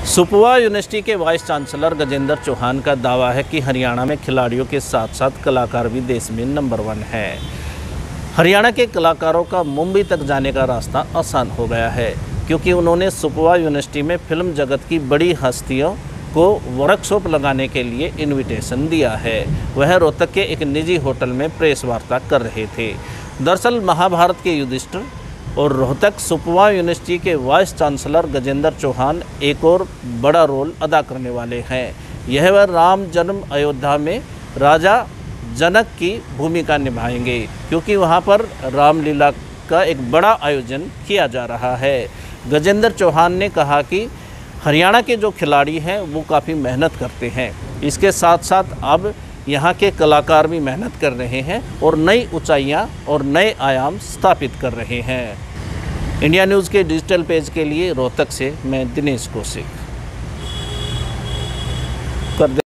सुपवा यूनिवर्सिटी के vice chancellor Gajendra Chauhan का दावा है कि हरियाणा में खिलाड़ियों के साथ साथ कलाकार भी देश में नंबर 1 है। हरियाणा के कलाकारों का मुंबई तक जाने का रास्ता आसान हो गया है, क्योंकि उन्होंने सुपवा यूनिवर्सिटी में फिल्म जगत की बड़ी हस्तियों को वर्कशॉप लगाने के लिए इनविटेशन दिया है। वह रोहतक के एक निजी होटल में प्रेस वार्ता कर रहे थे। दरअसल महाभारत के युधिष्ठिर और रोहतक सुपवा यूनिवर्सिटी के वाइस चांसलर गजेंद्र चौहान एक और बड़ा रोल अदा करने वाले हैं। यह वह राम जन्म अयोध्या में राजा जनक की भूमिका निभाएंगे, क्योंकि वहां पर रामलीला का एक बड़ा आयोजन किया जा रहा है। गजेंद्र चौहान ने कहा कि हरियाणा के जो खिलाड़ी हैं वो काफ़ी मेहनत करते हैं। इसके साथ साथ अब यहाँ के कलाकार भी मेहनत कर रहे हैं और नई ऊंचाइयाँ और नए आयाम स्थापित कर रहे हैं। इंडिया न्यूज़ के डिजिटल पेज के लिए रोहतक से मैं दिनेश कौशिक।